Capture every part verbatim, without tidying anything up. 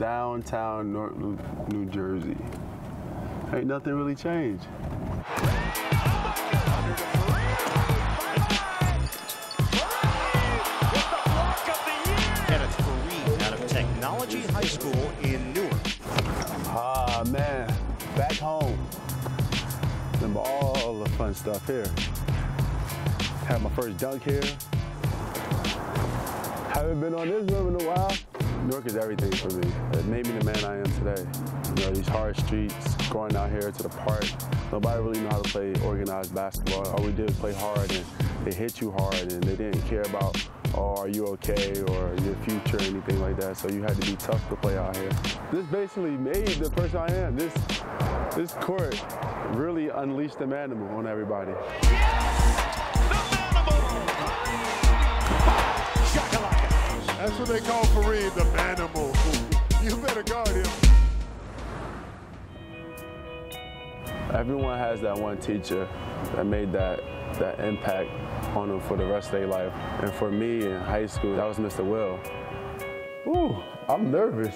downtown Newark, New Jersey. Ain't nothing really changed. Kenneth Faried out of Technology High School in Newark. Ah, man, back home. Remember all the fun stuff here. Had my first dunk here. Haven't been on this room in a while. Newark is everything for me. It made me the man I am today. You know, these hard streets, going out here to the park. Nobody really knew how to play organized basketball. All we did was play hard, and they hit you hard, and they didn't care about, oh, are you okay, or your future, or anything like that. So you had to be tough to play out here. This basically made the person I am. This, this court really unleashed the manimal on everybody. That's what they call Faried, the manimal. You better guard him. Everyone has that one teacher that made that, that impact on them for the rest of their life. And for me in high school, that was Mister Will. Ooh, I'm nervous.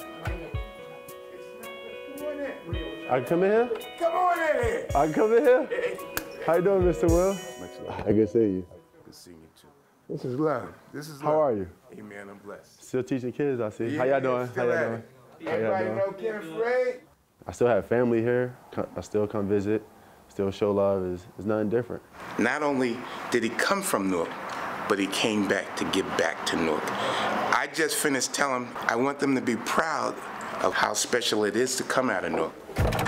I can come in here? Come on in here. I can come in here? How you doing, Mister Will? I can see you. Good seeing you too. This is love. This is love. How are you? Hey man, I'm blessed. Still teaching kids, I see. Yeah, How y'all doing? How y'all doing? How Everybody doing? Know Kenneth Faried? I still have family here. I still come visit, still show love. It's, it's nothing different. Not only did he come from Newark, but he came back to give back to Newark. I just finished telling them I want them to be proud of how special it is to come out of Newark.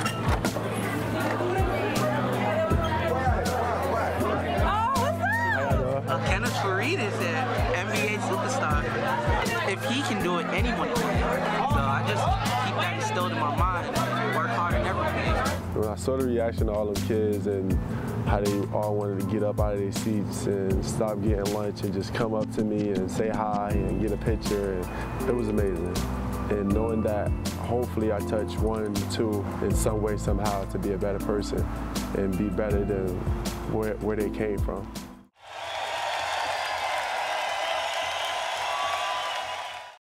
Kenneth Faried is an N B A superstar. If he can do it, anyone can. So I just keep that instilled in my mind. Work hard and everything. When I saw the reaction of all them kids and how they all wanted to get up out of their seats and stop getting lunch and just come up to me and say hi and get a picture, and it was amazing. And knowing that hopefully I touch one, two in some way, somehow to be a better person and be better than where, where they came from.